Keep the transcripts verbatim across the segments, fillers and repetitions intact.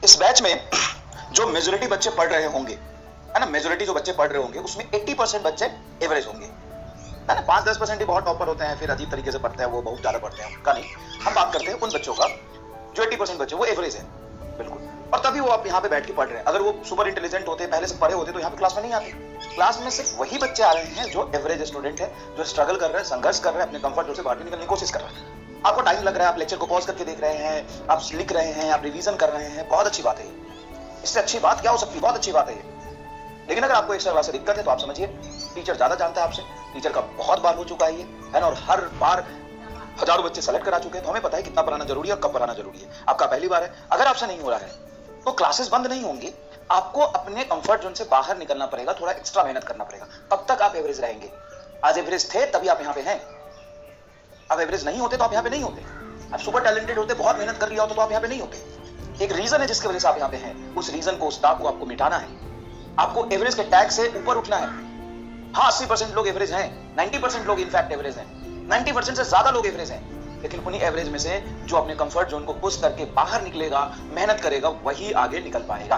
इस बैच में जो मेजोरिटी बच्चे पढ़ रहे होंगे, है ना, मेजोरिटी जो बच्चे पढ़ रहे होंगे उसमें अस्सी परसेंट बच्चे एवरेज होंगे, है ना। पांच दस परसेंट ही बहुत टॉपर होते हैं, फिर अजीब तरीके से पढ़ते हैं, वो बहुत ज्यादा पढ़ते हैं, उनका नहीं। हम बात करते हैं उन बच्चों का जो अस्सी परसेंट बच्चे वो एवरेज है, बिल्कुल। और तभी वो आप यहाँ पे बैठ के पढ़ रहे हैं। अगर वो सुपर इंटेलिजेंट होते, पहले से पढ़े होते, तो यहाँ पे क्लास में नहीं आते। क्लास में सिर्फ वही बच्चे आ रहे हैं जो एवरेज स्टूडेंट है, जो स्ट्रगल कर रहे हैं, संघर्ष कर रहे हैं, अपने कंफर्ट जोन से बाहर निकलने की कोशिश कर रहे हैं। आपको टाइम लग रहा है, आप लेक्चर को पॉज करके देख रहे हैं, आप लिख रहे हैं, आप रिवीजन कर रहे हैं, बहुत अच्छी बात है। इससे अच्छी बात क्या हो सकती है? बहुत अच्छी बात है। लेकिन अगर आपको एक्स्ट्रा क्लास से दिक्कत है तो आप समझिए टीचर ज्यादा जानता है आपसे, टीचर का बहुत बार हो चुका है ये, है ना, और हर बार हजारों बच्चे सेलेक्ट करा चुके हैं, तो हमें पता है कितना पढ़ाना जरूरी है और कब पढ़ाना जरूरी है। आपका पहली बार है, अगर आपसे नहीं हो रहा है तो क्लासेस बंद नहीं होंगी, आपको अपने कंफर्ट जोन से बाहर निकलना पड़ेगा, थोड़ा एक्स्ट्रा मेहनत करना पड़ेगा, तब तक आप एवरेज रहेंगे। आज एवरेज थे तभी आप यहाँ पे हैं, अब एवरेज नहीं होते तो आप यहाँ पे नहीं होते। आप सुपर टैलेंटेड होते, बहुत मेहनत कर लिया होता तो आप यहाँ पे नहीं होते। एक रीजन है जिसकी वजह से आप यहाँ पे हैं, उस रीजन को, उस दाग को आपको मिटाना है। आपको एवरेज के टैग से ऊपर उठना है। हाँ, अस्सी परसेंट लोग एवरेज हैं, नब्बे परसेंट लोग इनफैक्ट एवरेज हैं, नब्बे परसेंट से ज्यादा लोग एवरेज हैं, लेकिन उन्हीं एवरेज में से जो अपने कंफर्ट जोन को पुश करके बाहर निकलेगा, मेहनत करेगा, वही आगे निकल पाएगा।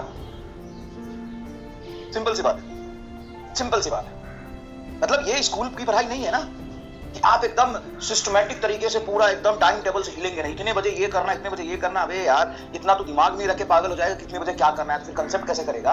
सिंपल सी बात है, सिंपल सी बात है। मतलब ये स्कूल की पढ़ाई नहीं है ना कि आप एकदम सिस्टमैटिक तरीके से पूरा एकदम टाइम टेबल से हिलेंगे नहीं, इतने बजे ये करना, इतने बजे ये करना। अबे यार, इतना तो दिमाग में रख के पागल हो जाएगा, कितने बजे क्या करना है, तो फिर कंसेप्ट कैसे करेगा।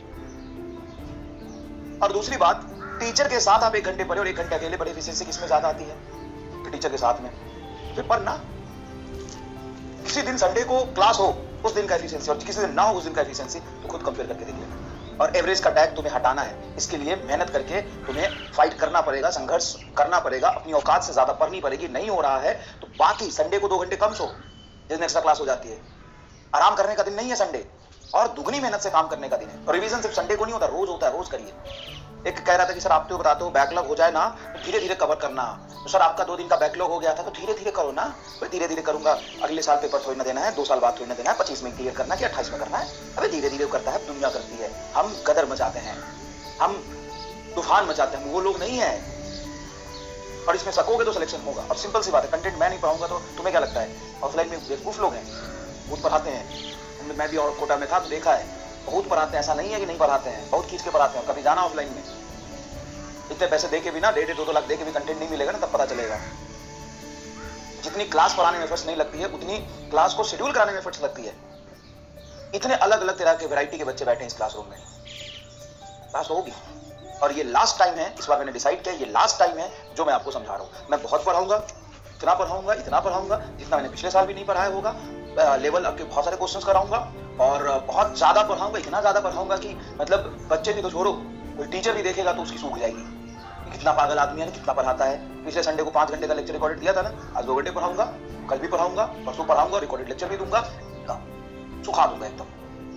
और दूसरी बात, टीचर के साथ आप एक घंटे पढ़े और एक घंटे अकेले पढ़े, एफिशिएंसी किसमें ज्यादा आती है? तो टीचर के साथ में फिर पढ़ना। किसी दिन संडे को क्लास हो, उस दिन का एफिशिएंसी, और किसी दिन ना हो उस दिन का एफिशिएंसी, तो खुद कंपेयर करके देख लेना। और एवरेज का टैग तुम्हें हटाना है, इसके लिए मेहनत करके तुम्हें फाइट करना पड़ेगा, संघर्ष करना पड़ेगा, अपनी औकात से ज्यादा पढ़नी पड़ेगी। नहीं हो रहा है तो बाकी संडे को दो घंटे कम सो, जिस दिन एक्स्ट्रा क्लास हो जाती है। आराम करने का दिन नहीं है संडे, और दुगनी मेहनत से काम करने का दिन है। और रिवीजन सिर्फ संडे को नहीं होता, रोज होता है, रोज करिए। एक कह रहा था कि सर आप तो बताते हो बैकलॉग हो जाए ना तो धीरे धीरे कवर करना। तो सर आपका दो दिन का बैकलॉग हो गया था तो धीरे धीरे करो ना। तो धीरे धीरे करूंगा, अगले साल पेपर थोड़ी ना देना है, दो साल बाद थोड़ी ना देना है, पच्चीस में क्लियर करना है कि अट्ठाईस में करना है। अबे धीरे धीरे करता है, दुनिया करती है। हम गदर मचाते हैं, हम तूफान मचाते हैं, वो लोग नहीं है। और इसमें सकोगे तो सिलेक्शन होगा। और सिंपल सी बात है, कंटेंट मैं नहीं पढ़ाऊंगा तो तुम्हें क्या लगता है? ऑफलाइन में बेवकूफ लोग हैं, बहुत पढ़ाते हैं। मैं भी और कोटा में था तो देखा है, बहुत पढ़ाते हैं। ऐसा नहीं है कि नहीं पढ़ाते हैं, बहुत खींच के पढ़ाते हैं। कभी जाना ऑफलाइन में, इतने पैसे दे के भी ना, डेढ़ डेढ़ दो दो लाख दे के भी कंटेंट नहीं मिलेगा ना, तब पता चलेगा। जितनी क्लास पढ़ाने में एफर्ट्स नहीं लगती है, उतनी क्लास को शेड्यूल कराने में एफर्ट्स लगती है। इतने अलग अलग तरह के वैरायटी के बच्चे बैठे हैं इस क्लासरूम में, क्लास होगी। और ये लास्ट टाइम है, इस बार मैंने डिसाइड किया, ये लास्ट टाइम है जो मैं आपको समझा रहा हूं। मैं बहुत पढ़ाऊंगा, इतना पढ़ाऊंगा, इतना पढ़ाऊंगा जितना मैंने पिछले साल भी नहीं पढ़ाया होगा। लेवल अप के बहुत सारे क्वेश्चंस कराऊंगा और बहुत ज्यादा पढ़ाऊंगा, इतना ज्यादा पढ़ाऊंगा कि मतलब बच्चे भी तो छोड़ो, कोई टीचर भी देखेगा तो उसकी सूख जाएगी। कितना पागल आदमी है, कितना पढ़ाता है। पिछले संडे को पांच घंटे का लेक्चर रिकॉर्डेड दिया था ना, आज दो घंटे पढ़ाऊंगा, कल भी पढ़ाऊंगा, परसों पढ़ाऊंगा, रिकॉर्डेड लेक्चर भी दूंगा, सुखा दूंगा एकदम।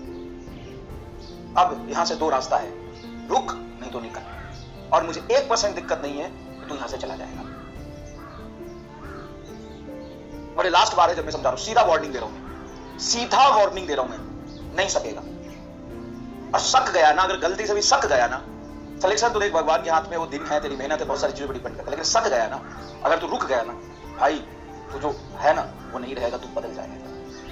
अब यहां से दो रास्ता है, रुक नहीं तो निकल। और मुझे एक परसेंट दिक्कत नहीं है तो यहां से चला जाएगा। और ये लास्ट बार है जब मैं समझा रहा हूं, सीधा वार्निंग दे रहा हूं, सीधा वार्निंग दे रहा हूं मैं, नहीं सकेगा। और सक गया ना, अगर गलती से भी सक गया ना, सिलेक्शन तो देख भगवान के हाथ में, वो दिन है, तेरी मेहनत है, बहुत सारी चीजों पर डिपेंड करता है। लेकिन सक गया ना, अगर तू रुक गया ना भाई, तो जो है ना वो नहीं रहेगा, तू बदल जाएगा।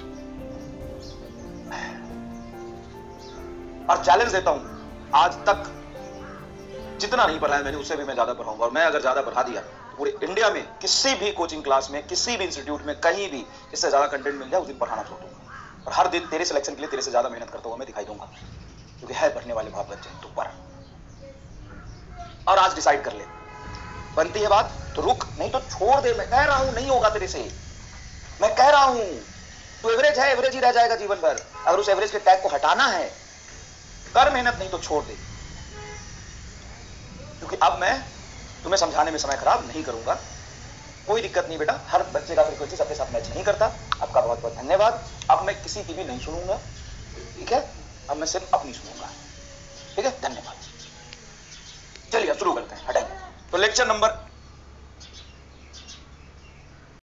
और चैलेंज देता हूं, आज तक जितना नहीं पढ़ाया मैंने, उससे भी मैं ज्यादा पढ़ाऊंगा। और मैं अगर ज्यादा पढ़ा दिया तो पूरे इंडिया में किसी भी कोचिंग क्लास में, किसी भी इंस्टीट्यूट में, कहीं भी इससे ज्यादा कंटेंट मिल जाए, उस दिन पढ़ाना छोड़ दूंगा। और हर दिन तेरे सिलेक्शन के लिए तेरे से ज्यादा मेहनत करता हुआ मैं दिखाई दूंगा, क्योंकि है पढ़ने वाले बहुत बच्चे, तू पढ़। और आज डिसाइड कर ले, बनती है बात तो रुक, नहीं तो छोड़ दे। मैं कह रहा हूं नहीं होगा तेरे से, मैं कह रहा हूं तू एवरेज है, एवरेज ही रह जाएगा जीवन भर। अगर उस एवरेज के टैग को हटाना है, कर मेहनत, नहीं तो छोड़ दे। क्योंकि अब मैं तुम्हें समझाने में समय खराब नहीं करूंगा। कोई दिक्कत नहीं बेटा, हर बच्चे का फ्रीक्वेंसी सबके साथ मैच नहीं करता। आपका बहुत बहुत धन्यवाद। अब मैं किसी की भी नहीं सुनूंगा, ठीक है? अब मैं सिर्फ अपनी सुनूंगा, ठीक है? धन्यवाद। चलिए शुरू करते हैं, हटाइए। तो लेक्चर नंबर